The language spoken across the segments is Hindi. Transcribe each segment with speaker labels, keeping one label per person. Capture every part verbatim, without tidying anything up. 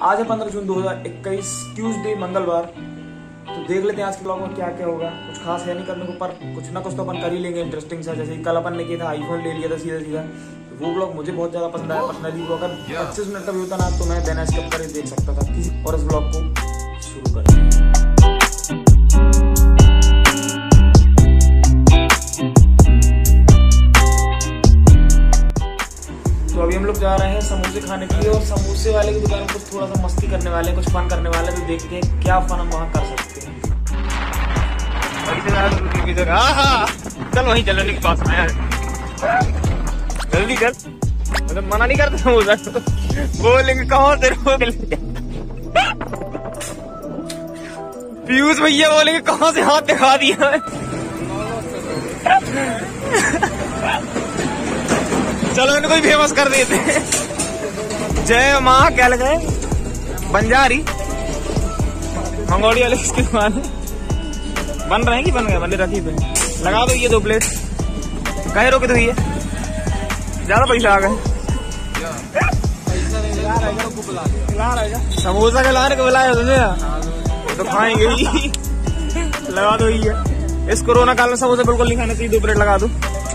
Speaker 1: आज है पंद्रह जून दो हजार इक्कीस, ट्यूसडे, मंगलवार। तो देख लेते हैं आज के ब्लॉग में क्या क्या होगा। कुछ खास है नहीं करने को, पर कुछ ना कुछ तो अपन कर ही लेंगे इंटरेस्टिंग सा। जैसे कल अपन ने किया था आईफोन ले लिया था सीधा सीधा, तो वो ब्लॉग मुझे बहुत ज्यादा पसंद आया पर्सनली। वो अगर पच्चीस मिनट का भी होता ना तो मैं बिना स्किप करे देख सकता था। और इस ब्लॉग को शुरू करते हैं। तो अभी हम लोग जा रहे हैं समोसे खाने के लिए, और समोसे वाले की दुकान में कुछ थोड़ा सा मस्ती करने वाले हैं, कुछ फन करने वाले हैं। तो देखते हैं क्या फन हम वहाँ कर सकते हैं। चल वहीं चलो के पास में यार, जल्दी कर। मतलब मना नहीं करते समोसा, बोलेंगे कहाँ तेरे को पीयूष भैया बोलेंगे कहाँ से हाथ दिखा दिया। चलो इनको भी फेमस कर देते हैं। जय माँ क्या लग रहा है, बंजारी मंगोड़ी वाले किसकी दुकान है? बन रहे हैं कि बन गए? बने रखी पे लगा दो ये दो प्लेट। कहे रोके तो ये ज्यादा पैसा आ गए। समोसा के लाने को बुलाया तुमने तो खाएंगे ही। लगा दो ये। इस कोरोना काल में समोसा बिल्कुल नहीं खाना चाहिए। दो प्लेट लगा दो।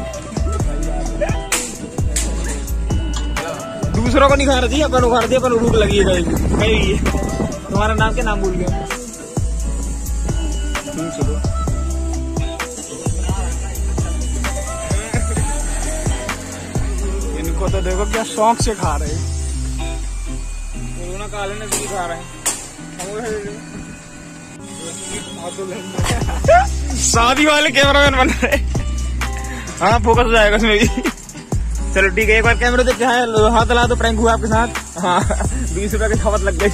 Speaker 1: दूसरों को नहीं खाना चाहिए, अपन उखाड़ दिया, अपन भूख लगी है कहीं। तुम्हारा नाम क्या? नाम भूल गया। इनको तो देखो क्या शौक से खा रहे हैं। कोरोना काल में भी खा रहे हैं। शादी वाले कैमरामैन बन रहे। हाँ फोकस हो जाएगा उसमें भी। चलो ठीक है, एक बार कैमरे से क्या है हाथ ला तो प्रैंक हुआ आपके साथ। हाँ बीस रुपए की खपत लग गई।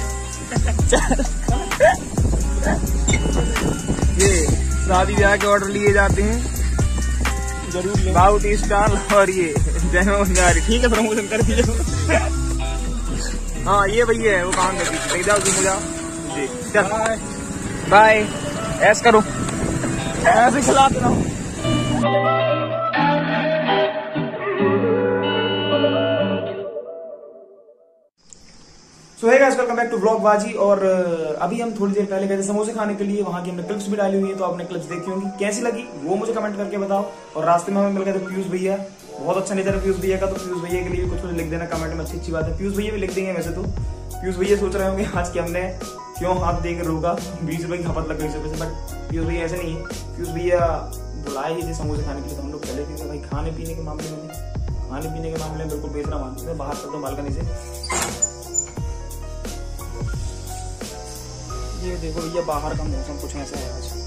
Speaker 1: ये शादी ब्याह के ऑर्डर लिए जाते हैं जरूर। बाबू टी स्टाल और ये जय। ठीक है प्रमोशन कर दीजिए। हाँ ये भैया है वो काम करती। जाओ तुम जाओ जी। चल बाय। ऐस करो, ऐसे खिलाते रहो। सो है guys, welcome back to vlog बाजी। और अभी हम थोड़ी देर पहले गए थे समोसे खाने के लिए। वहां की हमने क्लिप्स भी डाली हुई है, तो आपने क्लिप्स देखी होंगी। कैसी लगी वो मुझे कमेंट करके बताओ। और रास्ते में हमें मिल गए थे पीयूष भैया। बहुत अच्छा नेचर है पीयूष भैया का। तो पीयूष भैया के लिए भी कुछ कुछ लिख देना कमेंट में। अच्छी अच्छी बात है। पीयूष भैया भी लिख देंगे वैसे तो। पीयूष भैया सोच रहे होंगे आज के हमने क्यों हाथ देकर रोका, बीस रुपए की खपत लग गई इस वजह से। बट पीयूष भैया ऐसे नहीं है। पीयूष भैया बुलाए ही थे समोसे खाने के लिए, तो हम लोग चले थे। भाई खाने पीने के मामले में खाने पीने के मामले में बिल्कुल बेचना मानते हैं। बाहर कर दो बालकनी से। ये देखो भैया बाहर का मौसम कुछ ऐसा है आज।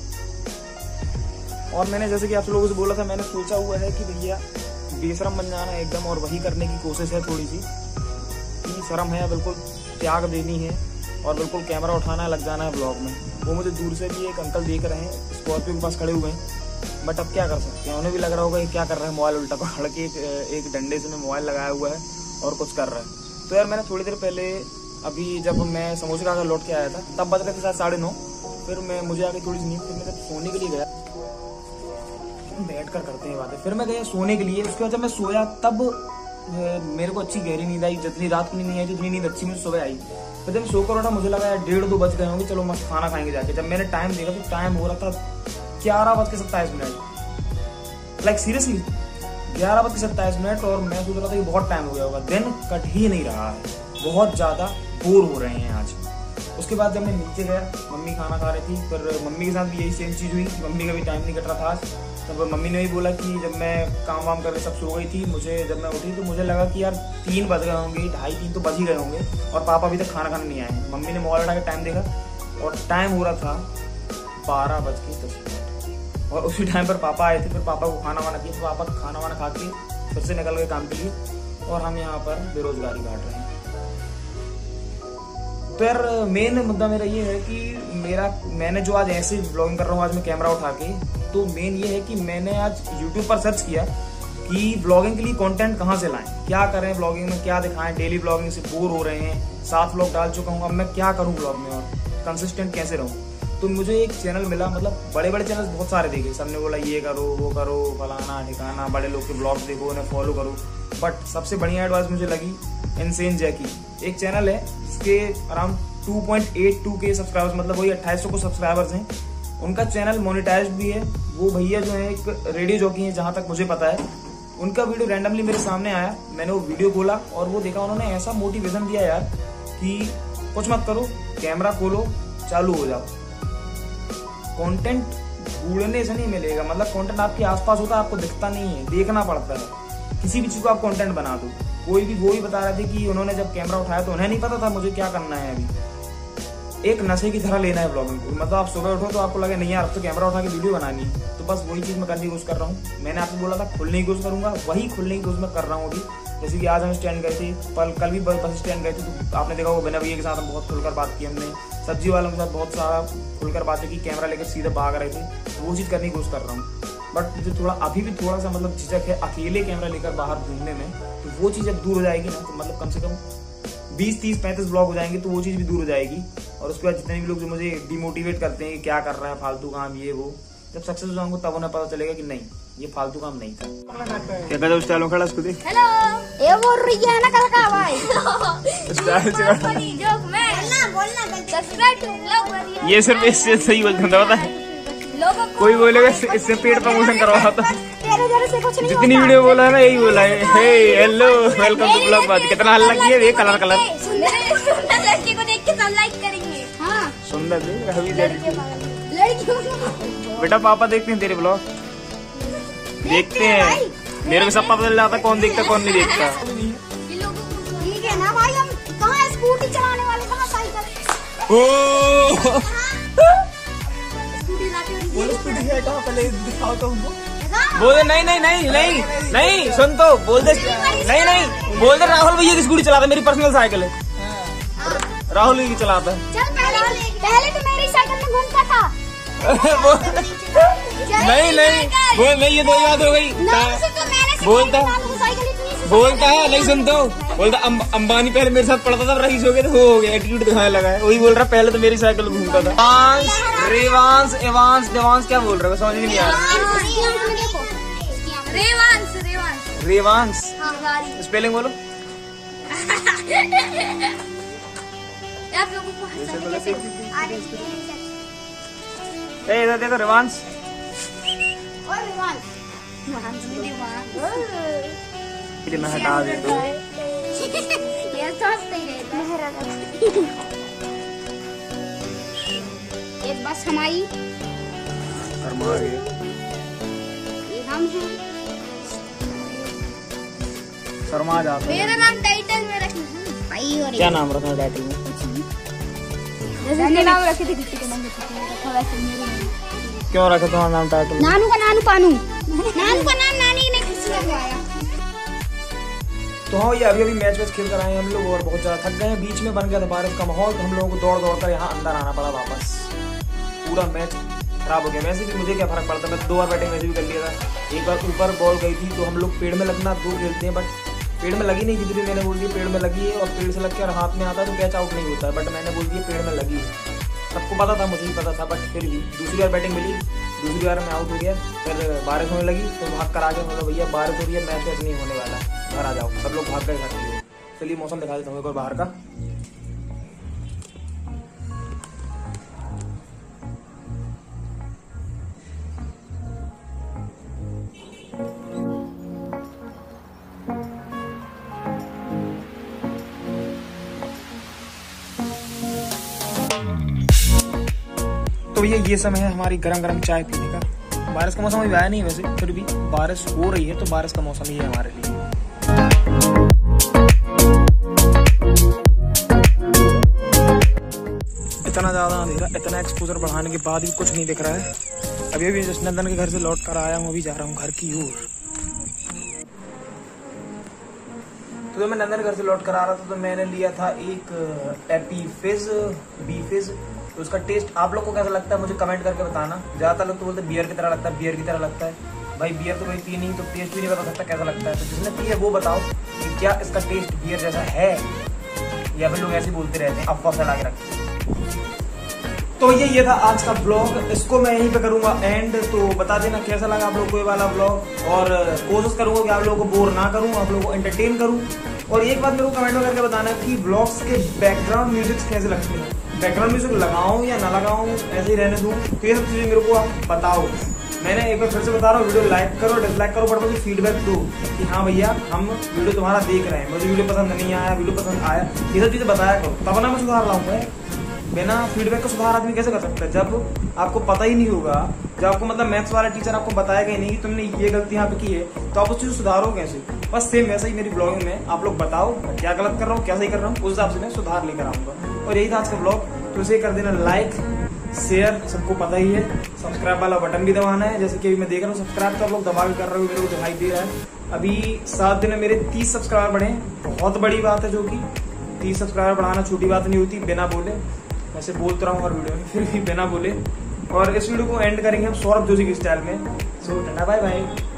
Speaker 1: और मैंने जैसे कि आप लोगों से बोला था, मैंने सोचा हुआ है कि भैया बेशरम बन जाना एकदम, और वही करने की कोशिश है थोड़ी सी। कि शर्म है बिल्कुल त्याग देनी है, और बिल्कुल कैमरा उठाना लग जाना है ब्लॉग में। वो मुझे दूर से भी एक अंकल देख रहे हैं, स्कॉर्पियो के पास खड़े हुए हैं। बट अब क्या कर सकते हैं, उन्हें भी लग रहा होगा क्या कर रहे हैं। मोबाइल उल्टा पकड़ के एक डंडे से मोबाइल लगाया हुआ है और कुछ कर रहा है। तो यार मैंने थोड़ी देर पहले, अभी जब मैं समोसे खाकर लौट के आया था, तब बज रहे थे शायद साढ़े नौ। फिर मैं मुझे आगे थोड़ी सी नींद, फिर मैं जब सोने के लिए गया, बैठ कर करते हैं बातें। फिर मैं गया सोने के लिए। उसके बाद जब मैं सोया तब मेरे को अच्छी गहरी नींद आई। जितनी रात को नींद नहीं आई, जितनी नींद अच्छी मुझे सुबह आई। फिर जब सोकर उठा, मुझे लगा यार डेढ़ दो बज गए होंगे, चलो मस्त खाना खाएंगे जाके। जब मैंने टाइम देखा तो टाइम हो रहा था ग्यारह बज के सत्ताईस मिनट। लाइक सीरियसली ग्यारह बज के सत्ताईस मिनट। और मैं सोच रहा था कि बहुत टाइम हो गया होगा। दिन कट ही नहीं रहा है, बहुत ज्यादा बोर हो रहे हैं आज। उसके बाद जब मैं नीचे गया, मम्मी खाना खा रही थी। फिर मम्मी के साथ भी यही सेम चीज हुई। मम्मी का भी टाइम नहीं कट रहा था आज। तब मम्मी ने भी बोला कि जब मैं काम वाम करके सब सो गई थी, मुझे जब मैं उठी तो मुझे लगा कि यार तीन बज गए होंगे, ढाई तीन तो बज ही गए होंगे, और पापा अभी तक खाना खाने नहीं आए। मम्मी ने मोबाइल उठा के टाइम देखा, और टाइम हो रहा था बारह बज के दस मिनट। और उसी टाइम पर पापा आए थे। फिर पापा को खाना वाना किया। पापा खाना वाना खा के फिर से निकल गए काम के लिए, और हम यहाँ पर बेरोजगारी काट रहे हैं। तो यार मेन मुद्दा मेरा ये है कि मेरा मैंने जो आज ऐसे ब्लॉगिंग कर रहा हूँ आज मैं कैमरा उठा के, तो मेन ये है कि मैंने आज यूट्यूब पर सर्च किया कि ब्लॉगिंग के लिए कंटेंट कहाँ से लाएं, क्या करें ब्लॉगिंग में, क्या दिखाएं। डेली ब्लॉगिंग से बोर हो रहे हैं, सात ब्लॉग डाल चुका हूँ, अब मैं क्या करूँ ब्लॉग में और कंसिस्टेंट कैसे रहूँ। तो मुझे एक चैनल मिला, मतलब बड़े बड़े चैनल बहुत सारे देखे, सबने बोला ये करो वो करो फलाना ठिकाना, बड़े लोग के ब्लॉग्स देखो उन्हें फॉलो करो। बट सबसे बढ़िया एडवाइस मुझे लगी इनसेन जैकी, एक चैनल है जिसके around two point eight two के सब्सक्राइबर्स, मतलब वही अट्ठाईस सौ को सब्सक्राइबर्स हैं। उनका चैनल मोनेटाइज भी है। वो भैया जो है एक रेडियो जॉकी है जहां तक मुझे पता है। उनका वीडियो रैंडमली मेरे सामने आया, मैंने वो वीडियो खोला और वो देखा, उन्होंने ऐसा मोटिवेशन दिया यार कि कुछ मत करो, कैमरा खोलो, चालू हो जाओ। कंटेंट ढूंढने से नहीं मिलेगा, मतलब कंटेंट आपके आसपास होता है, आपको दिखता नहीं है, देखना पड़ता है। किसी भी चीज को आप कंटेंट बना दो। कोई भी वो ही बता रहे थे कि उन्होंने जब कैमरा उठाया तो उन्हें नहीं पता था मुझे क्या करना है। अभी एक नशे की तरह लेना है ब्लॉगिंग को, मतलब आप सुबह उठो तो आपको लगे नहीं यार अब तो कैमरा उठा के वीडियो बनानी है, तो बस वही चीज मैं करने की कोशिश कर रहा हूँ। मैंने आपको बोला था खुलने की कोशिश करूंगा, वही खुलने की कोशिश मैं कर रहा हूँ अभी। जैसे कि आज हम स्टैंड गए थे, कल कल भी बस स्टैंड गए थे, तो आपने देखा वो बिना भैया के साथ हम बहुत खुलकर बात की, हमने सब्जी वालों के साथ बहुत सारा खुलकर बातें की, कैमरा लेकर सीधे भाग रहे थे, तो वो चीज़ करने की कोशिश कर रहा हूँ। बट मुझे थोड़ा अभी भी थोड़ा सा मतलब झिझक है अकेले कैमरा लेकर बाहर घूमने में, तो वो चीज़ जब दूर हो जाएगी ना, तो मतलब कम से कम बीस तीस पैंतीस ब्लॉग हो जाएंगे, तो वो चीज़ भी दूर हो जाएगी। और उसके बाद जितने भी लोग जो मुझे डिमोटिवेट करते हैं कि क्या कर रहा है फालतू काम ये वो, जब सक्सेस हो जाऊंगा तब उन्हें पता चलेगा कि नहीं ये फालतू काम नहीं था। क्या कहते हो स्टाइल में खड़ा इसको देख।
Speaker 2: हेलो ये बोल रही है ना कल का भाई
Speaker 1: स्टाइल से खड़ा।
Speaker 2: बोलना बोलना सब्सक्राइब टू ब्लॉग।
Speaker 1: ये सिर्फ इससे सही बोलता था, पता है
Speaker 2: लोगों को
Speaker 1: कोई बोलेगा इससे पेड प्रमोशन करवा था।
Speaker 2: तेरे जरा से कुछ नहीं
Speaker 1: जितनी वीडियो बोला है ना यही बोला है, hey hello welcome to blog बात। कितना हल्ला किया ये कलर कलर।
Speaker 2: सुंदर लड़की को देख के सब लाइक करेंगे। हाँ
Speaker 1: सुंदर
Speaker 2: लड़कियों
Speaker 1: बेटा पापा देखते हैं तेरे ब्लॉग, देखते हैं। मेरे को सब पता चल जाता कौन देखता कौन नहीं देखता।
Speaker 2: ठीक है ना भाई, हम कहाँ स्कूटी चलाने वाले, कहाँ साइकिल।
Speaker 1: ओ
Speaker 2: स्कूटी लाके
Speaker 1: स्कूटी है कहाँ, पहले दिखाओ तो उनको। बोल दे नहीं नहीं नहीं नहीं नहीं सुन तो बोल दे नहीं नहीं बोल दे राहुल भैया की स्कूटी चलाता, मेरी पर्सनल साइकिल है, राहुल ही चलाता है।
Speaker 2: चल पहले पहले तो मेरी साइकिल में घूमता था।
Speaker 1: नहीं नहीं बोल नहीं, ये दो बात हो गई। बोलता बोलता है नहीं सुनता हूँ, बोलता अंबानी पहले मेरे साथ पढ़ता था, रईस हो गया तो हो गया, एटीट्यूड दिखाने लगा है। वही बोल रहा पहले तो मेरी साइकिल घूमता था। रेवांश एवांश देवांश क्या बोल रहे हो, समझ नहीं आ रहा।
Speaker 2: रेवांश रेवांश
Speaker 1: रेवांश स्पेलिंग बोलो।
Speaker 2: आप लोगों को
Speaker 1: ए इधर देखो रेवांश।
Speaker 2: और रेवांश
Speaker 1: मैं हटा दे दो।
Speaker 2: ये सोचते ही रहता है। एक बस हमारी
Speaker 1: शर्मा गए।
Speaker 2: ये हम हैं।
Speaker 1: शर्मा जाते हैं।
Speaker 2: मेरा नाम टाइटल में रखना भाई। और
Speaker 1: क्या नाम रखना टाइटल में?
Speaker 2: जैसे नाम रखे थे किसी के नाम रखा वैसे मेरे
Speaker 1: क्यों रखा तुम्हारा नाम टाइटल?
Speaker 2: नानू का नानू पानू। नानू का नाम नानी ने किसी लगवाया।
Speaker 1: तो हाँ ये अभी अभी मैच वैच खेल कर आए हम लोग और बहुत ज्यादा थक गए हैं। बीच में बन गया था बारिश का माहौल, तो हम लोगों को दौड़ दौड़ कर यहाँ अंदर आना पड़ा वापस। पूरा मैच खराब हो गया। वैसे भी मुझे क्या फर्क पड़ता, मैं दो बार बैटिंग वैसे भी कर लिया था। एक बार ऊपर बॉल गई थी तो हम लोग पेड़ में लगना दो खेलते हैं, बट पेड़ में लगी नहीं। जितनी मैंने बोल दिया पेड़ में लगी है और पेड़ से लग कर हाथ में आता है तो कैच आउट नहीं होता है, बट मैंने बोल दिया पेड़ में लगी है। सबको पता था, मुझे भी पता था, बट फिर भी दूसरी बार बैटिंग मिली, दूसरी बार मैं आउट हो गया। फिर बारिश होने लगी तो भाग कर आ गया, मतलब भैया बारिश हो रही है, मैच वैच नहीं होने वाला, घर आ जाओ। सब लोग भाग गए घर के लिए। चलिए मौसम दिखा देता हूँ एक और बाहर का। तो भैया ये समय है हमारी गरम गरम चाय पीने का। बारिश का मौसम अभी आया नहीं, वैसे फिर भी बारिश हो रही है तो बारिश का मौसम ही है हमारे लिए। इतना ज्यादा अंधेरा, इतना एक्सपोजर बढ़ाने के बाद भी कुछ नहीं दिख रहा है। अभी अभी जस्ट नंदन के घर से लौट कर आया हूँ, अभी जा रहा हूँ घर की ओर। तो जब मैं नंदन के घर से लौट कर आ रहा था तो मैंने लिया था एक टैपी फिज बी फिज। तो उसका टेस्ट आप लोग को कैसा लगता है मुझे कमेंट करके बताना। ज्यादातर लोग तो बोलते हैं बियर की तरह लगता है, बियर की तरह लगता है। भाई बियर तो कोई पी नहीं तो टेस्ट भी नहीं बता सकता कैसा लगता है। तो जिसने पी है वो बताओ कि क्या इसका टेस्ट बियर जैसा है या फिर लोग ऐसे बोलते रहते हैं, अफवाह फैला के रखते हैं। तो ये ये था आज का ब्लॉग, इसको मैं यहीं पे करूंगा एंड। तो बता देना कैसा लगा आप लोग को ये वाला ब्लॉग, और कोशिश करूंगा कि आप लोगों को बोर ना करूं, आप लोगों को एंटरटेन करूं। और एक बात मेरे को कमेंट में करके बताना है कि ब्लॉग्स के बैकग्राउंड म्यूजिक कैसे लगते हैं, बैकग्राउंड म्यूजिक लगाऊं या ना लगाऊं, ऐसे ही रहने दूं, तो ये सब चीजें मेरे को आप बताओ। मैंने एक बार फिर से बता रहा हूँ, वीडियो लाइक करो डिसलाइक करो, बट मुझे फीडबैक दो कि हाँ भैया हम वीडियो तुम्हारा देख रहे हैं, मुझे वीडियो पसंद नहीं आया, वीडियो पसंद आया, ये सब चीजें बताया करो, तब ना मैं सुधार लाऊंगा। बिना फीडबैक का सुधार आदमी कैसे कर सकता है? जब आपको पता ही नहीं होगा, जब आपको मतलब मैथ्स वाला टीचर आपको बताएगा ही नहीं कि तुमने ये गलती यहाँ पे की है, तो आप उस चीज सुधारो कैसे? बस सेम वैसा ही मेरी ब्लॉगिंग में आप लोग बताओ मैं क्या गलत कर रहा हूँ, क्या सही कर रहा हूँ, उस हिसाब से मैं सुधार लेकर आऊंगा। और यही था आज का ब्लॉग, तो इसे कर देना लाइक शेयर, सबको पता ही है, सब्सक्राइब वाला बटन भी दबाना है, जैसे कि अभी मैं देख रहा हूँ सब्सक्राइब तो आप लोग दबा के कर रहे हो, मेरे को दिखाई दे रहा है। अभी सात दिन में मेरे तीस सब्सक्राइबर बढ़े, बहुत बड़ी बात है, जो कि तीस सब्सक्राइबर बढ़ाना छोटी बात नहीं होती बिना बोले। वैसे बोल तो रहा हूँ हर वीडियो में, फिर भी बिना बोले। और इस वीडियो को एंड करेंगे हम सौरभ जोशी के स्टाइल में। So tata bye bye.